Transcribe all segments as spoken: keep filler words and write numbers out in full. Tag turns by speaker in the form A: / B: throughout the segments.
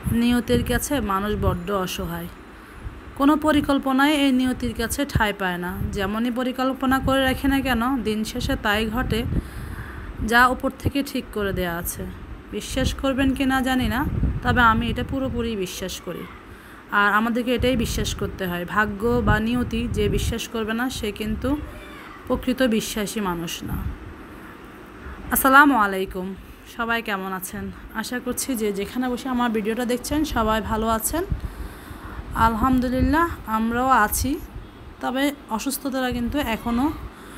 A: নিয়তির কাছে মানুষ বড্ড অসহায়। কোনো পরিকল্পনাই এই নিয়তির কাছে ঠাঁই পায় না। যেমনই পরিকল্পনা করে রাখে না কেন, দিন শেষে তাই ঘটে যা উপর থেকে ঠিক করে দেয়া আছে। বিশ্বাস করবেন কি না জানি না, তবে আমি এটা পুরোপুরি বিশ্বাস করি। আর আমাদেরকে এটাই বিশ্বাস করতে হয়। ভাগ্য বা নিয়তি যে বিশ্বাস করবে না, সে কিন্তু প্রকৃত বিশ্বাসী মানুষ না। আসসালামু আলাইকুম, সবাই কেমন আছেন? আশা করছি যে যেখানে বসে আমার ভিডিওটা দেখছেন সবাই ভালো আছেন। আলহামদুলিল্লাহ, আমরাও আছি। তবে অসুস্থতাটা কিন্তু এখনও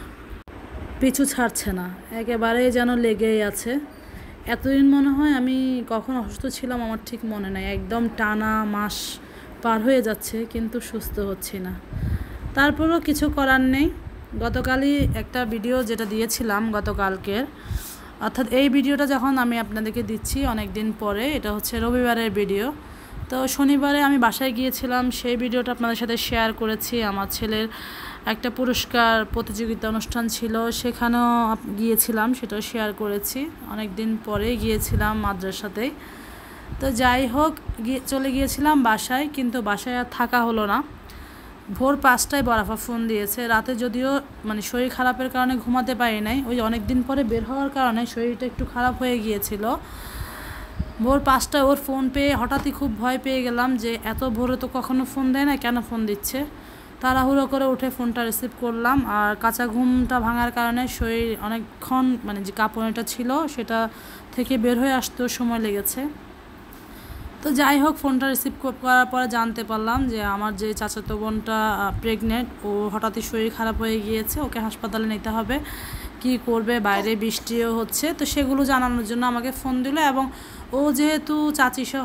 A: পিছু ছাড়ছে না, একেবারেই যেন লেগেই আছে। এতদিন মনে হয় আমি কখন অসুস্থ ছিলাম আমার ঠিক মনে নাই। একদম টানা মাস পার হয়ে যাচ্ছে, কিন্তু সুস্থ হচ্ছি না। তারপরও কিছু করার নেই। গতকালই একটা ভিডিও যেটা দিয়েছিলাম গতকালকের, অর্থাৎ এই ভিডিওটা যখন আমি আপনাদেরকে দিচ্ছি অনেক দিন পরে, এটা হচ্ছে রবিবারের ভিডিও। তো শনিবারে আমি বাসায় গিয়েছিলাম, সেই ভিডিওটা আপনাদের সাথে শেয়ার করেছি। আমার ছেলের একটা পুরস্কার প্রতিযোগিতা অনুষ্ঠান ছিল, সেখানেও গিয়েছিলাম, সেটাও শেয়ার করেছি। অনেক দিন পরে গিয়েছিলাম মাদ্রাসাতেই। তো যাই হোক, গিয়ে চলে গিয়েছিলাম বাসায়, কিন্তু বাসায় আর থাকা হলো না। ভোর পাঁচটায় বরাফা ফোন দিয়েছে। রাতে যদিও মানে শরীর খারাপের কারণে ঘুমাতে পারি নাই, ওই অনেক দিন পরে বের হওয়ার কারণে শরীরটা একটু খারাপ হয়ে গিয়েছিল। ভোর পাঁচটায় ওর ফোন পেয়ে হঠাৎই খুব ভয় পেয়ে গেলাম যে এত ভোরে তো কখনো ফোন দেয় না, কেন ফোন দিচ্ছে। তাড়াহুড়ো করে উঠে ফোনটা রিসিভ করলাম। আর কাঁচা ঘুমটা ভাঙার কারণে শরীর অনেকক্ষণ মানে যে কাঁপুনিটা ছিল সেটা থেকে বের হয়ে আসতেও সময় লেগেছে। তো যাই হোক, ফোনটা রিসিভ করার পরে জানতে পারলাম যে আমার যে চাচাতো বোনটা প্রেগনেন্ট, ও হঠাৎই শরীর খারাপ হয়ে গিয়েছে, ওকে হাসপাতালে নিতে হবে। কি করবে, বাইরে বৃষ্টিও হচ্ছে, তো সেগুলো জানানোর জন্য আমাকে ফোন দিল। এবং ও যেহেতু চাচিসহ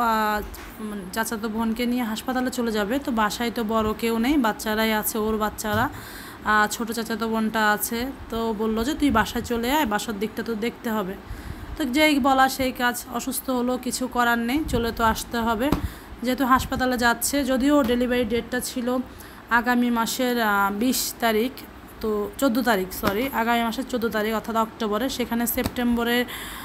A: চাচাতো বোনকে নিয়ে হাসপাতালে চলে যাবে, তো বাসায় তো বড় কেউ নেই, বাচ্চারাই আছে, ওর বাচ্চারা, ছোটো চাচাতো বোনটা আছে। তো বললো যে তুই বাসায় চলে আয়, বাসার দিকটা তো দেখতে হবে। তো যেই বলা সেই কাজ, অসুস্থ হলো, কিছু করার নেই, চলে তো আসতে হবে, যেহেতু হাসপাতালে যাচ্ছে। যদিও ডেলিভারি ডেটটা ছিল আগামী মাসের বিশ তারিখ, তো চোদ্দো তারিখ সরি আগামী মাসের চোদ্দো তারিখ অর্থাৎ অক্টোবরে, সেখানে সেপ্টেম্বরের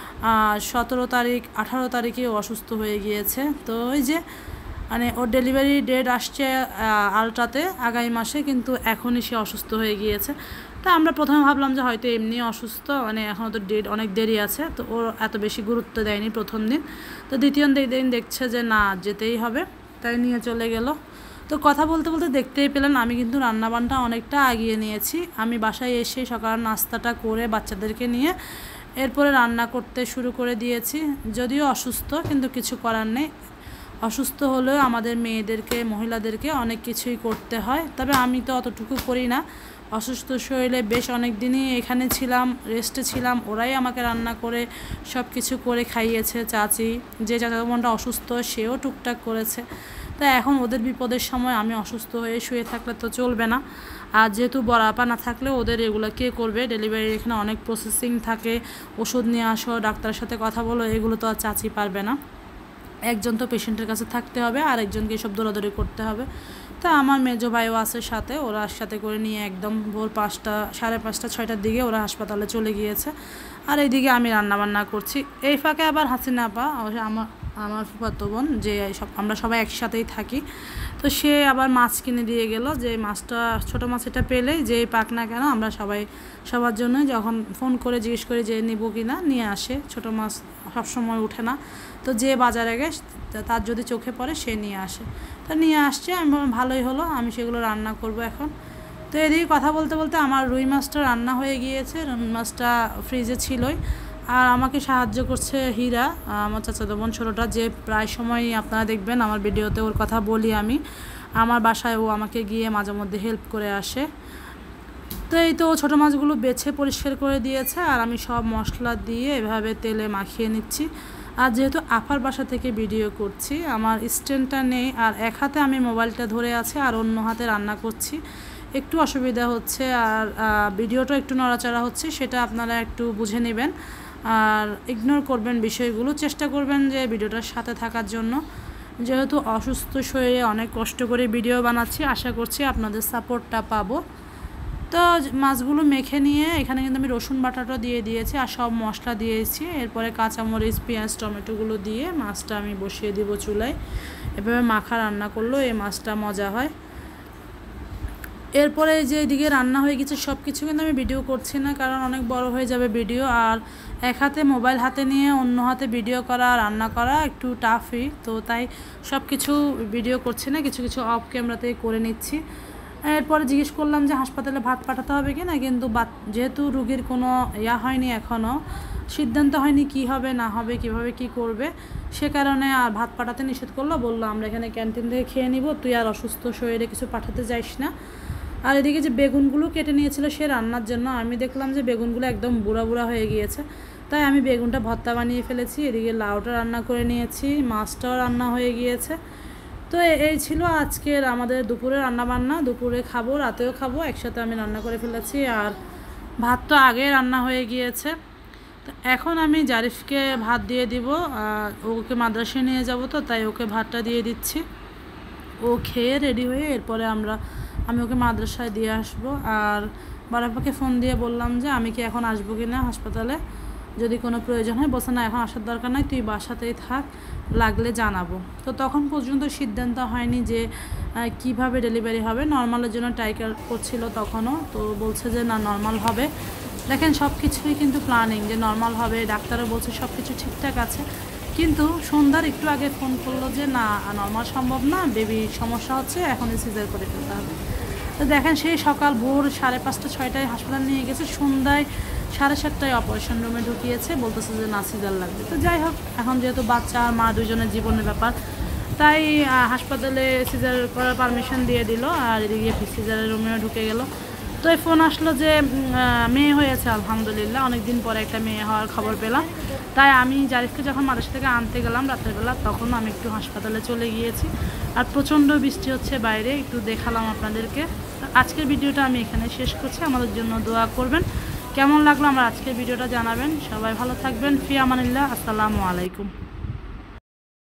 A: সতেরো তারিখ আঠারো তারিখে অসুস্থ হয়ে গিয়েছে। তো ওই যে মানে ওর ডেলিভারি ডেট আসছে আলট্রাতে আগামী মাসে, কিন্তু এখনই সে অসুস্থ হয়ে গিয়েছে। তা আমরা প্রথমে ভাবলাম যে হয়তো এমনি অসুস্থ, মানে এখনও তো ডেট অনেক দেরি আছে, তো ওর এত বেশি গুরুত্ব দেয়নি প্রথম দিন। তো দ্বিতীয় দিন দেখছে যে না, যেতেই হবে, তাই নিয়ে চলে গেল। তো কথা বলতে বলতে দেখতেই পেলেন আমি কিন্তু রান্নাবান্না অনেকটা আগিয়ে নিয়েছি। আমি বাসায় এসে সকাল নাস্তাটা করে বাচ্চাদেরকে নিয়ে এরপরে রান্না করতে শুরু করে দিয়েছি। যদিও অসুস্থ, কিন্তু কিছু করার নেই। অসুস্থ হলেও আমাদের মেয়েদেরকে, মহিলাদেরকে অনেক কিছুই করতে হয়। তবে আমি তো অতটুকু করি না। অসুস্থ শরীরে বেশ অনেক দিনই এখানে ছিলাম, রেস্টে ছিলাম, ওরাই আমাকে রান্না করে সব কিছু করে খাইয়েছে। চাচি, যে চাচাতো বোনটা অসুস্থ, সেও টুকটাক করেছে। তাই এখন ওদের বিপদের সময় আমি অসুস্থ হয়ে শুয়ে থাকলে তো চলবে না। আর যেহেতু বড় আপা না থাকলে ওদের এগুলো কে করবে? ডেলিভারির এখানে অনেক প্রসেসিং থাকে, ওষুধ নিয়ে আসো, ডাক্তারের সাথে কথা বলো, এগুলো তো আর চাচি পারবে না। একজন তো পেশেন্টের কাছে থাকতে হবে, আর একজনকে এসব দৌড়াদৌড়ি করতে হবে। তা আমার মেজো ভাইও আছে সাথে, ওরা সাথে করে নিয়ে একদম ভোর পাঁচটা সাড়ে পাঁচটা ছয়টার দিকে ওরা হাসপাতালে চলে গিয়েছে। আর এইদিকে আমি রান্নাবান্না করছি। এই ফাঁকে আবার হাসিনা আপা, আমার আমার ফুফাতো বোন, যে সব আমরা সবাই একসাথেই থাকি, তো সে আবার মাছ কিনে দিয়ে গেল। যে মাছটা ছোটো মাছ, এটা পেলেই যেই পাক না কেন আমরা সবাই সবার জন্য যখন ফোন করে জিজ্ঞেস করি যে নিব কি না, নিয়ে আসে। ছোটো মাছ সবসময় ওঠে না, তো যে বাজারে গে তার যদি চোখে পড়ে সে নিয়ে আসে। তো নিয়ে আসছে, আমি ভাবলাম ভালোই হলো, আমি সেগুলো রান্না করব এখন। তো এদিকে কথা বলতে বলতে আমার রুই মাছটা রান্না হয়ে গিয়েছে। রুই মাছটা ফ্রিজে ছিলই। আর আমাকে সাহায্য করছে হীরা, আমার চাচাতো বোন ছোটোটা, যে প্রায় সময় আপনারা দেখবেন আমার ভিডিওতে ওর কথা বলি আমি। আমার বাসায় ও আমাকে গিয়ে মাঝে মধ্যে হেল্প করে আসে। তো এই তো ছোটো মাছগুলো বেছে পরিষ্কার করে দিয়েছে, আর আমি সব মশলা দিয়ে এভাবে তেলে মাখিয়ে নিচ্ছি। আর যেহেতু আপার বাসা থেকে ভিডিও করছি, আমার স্ট্যান্ডটা নেই, আর এক হাতে আমি মোবাইলটা ধরে আছে আর অন্য হাতে রান্না করছি, একটু অসুবিধা হচ্ছে। আর ভিডিওটা একটু নড়াচড়া হচ্ছে, সেটা আপনারা একটু বুঝে নেবেন আর ইগনোর করবেন বিষয়গুলো। চেষ্টা করবেন যে ভিডিওটার সাথে থাকার জন্য। যেহেতু অসুস্থ শরীরে অনেক কষ্ট করে ভিডিও বানাচ্ছি, আশা করছি আপনাদের সাপোর্টটা পাবো। তো মাছগুলো মেখে নিয়ে এখানে কিন্তু আমি রসুন বাটাটা দিয়ে দিয়েছি আর সব মশলা দিয়েছি। এরপরে কাঁচামরিচ, পেঁয়াজ, টমেটোগুলো দিয়ে মাছটা আমি বসিয়ে দিব চুলায়। এভাবে মাখা রান্না করলেও এই মাছটা মজা হয়। এরপরে যে এদিকে রান্না হয়ে গেছে সব কিছু কিন্তু আমি ভিডিও করছি না, কারণ অনেক বড় হয়ে যাবে ভিডিও, আর এক হাতে মোবাইল হাতে নিয়ে অন্য হাতে ভিডিও করা রান্না করা একটু টাফই, তো তাই সব কিছু ভিডিও করছি না, কিছু কিছু অফ ক্যামেরাতে করে নিচ্ছি। এরপরে জিজ্ঞেস করলাম যে হাসপাতালে ভাত পাঠাতে হবে কি না, কিন্তু যেহেতু রুগীর কোনো ইয়া হয়নি, এখনও সিদ্ধান্ত হয়নি কি হবে না হবে, কিভাবে কি করবে, সে কারণে আর ভাত পাঠাতে নিষেধ করলো। বললো আমরা এখানে ক্যান্টিন থেকে খেয়ে নিব, তুই আর অসুস্থ শরীরে কিছু পাঠাতে যাইস না। আর এদিকে যে বেগুনগুলো কেটে নিয়েছিল সে রান্নার জন্য, আমি দেখলাম যে বেগুনগুলো একদম বুড়া বুড়া হয়ে গিয়েছে, তাই আমি বেগুনটা ভর্তা বানিয়ে ফেলেছি। এদিকে লাউটা রান্না করে নিয়েছি, মাছটাও রান্না হয়ে গিয়েছে। তো এই ছিল আজকের আমাদের দুপুরে রান্না বান্না। দুপুরে খাবো, রাতেও খাবো, একসাথে আমি রান্না করে ফেলেছি। আর ভাত তো আগে রান্না হয়ে গিয়েছে। তো এখন আমি জারিফকে ভাত দিয়ে দিব, ওকে মাদ্রাসায় নিয়ে যাব, তো তাই ওকে ভাতটা দিয়ে দিচ্ছি। ও খেয়ে রেডি হয়ে এরপরে আমরা আমি ওকে মাদ্রাসায় দিয়ে আসবো। আর বারাপাকে ফোন দিয়ে বললাম যে আমি কি এখন আসবো কি না হাসপাতালে, যদি কোনো প্রয়োজন হয়। বলছে না এখন আসার দরকার নাই, তুই বাসাতেই থাক, লাগলে জানাবো। তো তখন পর্যন্ত সিদ্ধান্ত হয়নি যে কিভাবে ডেলিভারি হবে। নর্মালের জন্য ট্রাই করছিল তখনও, তো বলছে যে না নর্মাল হবে। দেখেন সব কিছুই কিন্তু প্ল্যানিং, যে নর্মাল হবে, ডাক্তারও বলছে সব কিছু ঠিকঠাক আছে। কিন্তু সন্ধ্যার একটু আগে ফোন করলো যে না নর্মাল সম্ভব না, বেবির সমস্যা হচ্ছে, এখনই সিজার করে ফেলতে হবে। তো দেখেন সেই সকাল ভোর সাড়ে পাঁচটা ছয়টায় হাসপাতাল নিয়ে গেছে, সন্ধ্যায় সাড়ে সাতটায় অপারেশন রুমে ঢুকিয়েছে, বলতেছে যে না সিজার লাগবে। তো যাই হোক, এখন যেহেতু বাচ্চা আর মা দুজনের জীবনের ব্যাপার, তাই হাসপাতালে সিজার করার পারমিশন দিয়ে দিল। আর এদিকে সিজারের রুমেও ঢুকে গেল। তো এই ফোন আসলো যে মেয়ে হয়েছে, আলহামদুলিল্লাহ, অনেকদিন পরে একটা মেয়ে হওয়ার খবর পেলাম। তাই আমি জারিফকে যখন মাদ্রাসা থেকে আনতে গেলাম রাতের বেলা, তখন আমি একটু হাসপাতালে চলে গিয়েছি। আর প্রচণ্ড বৃষ্টি হচ্ছে বাইরে, একটু দেখালাম আপনাদেরকে। আজকের ভিডিওটা আমি এখানে শেষ করছি। আমাদের জন্য দোয়া করবেন। কেমন লাগলো আমার আজকের ভিডিওটা জানাবেন। সবাই ভালো থাকবেন। ফি আমানিল্লাহ। আসসালামু আলাইকুম।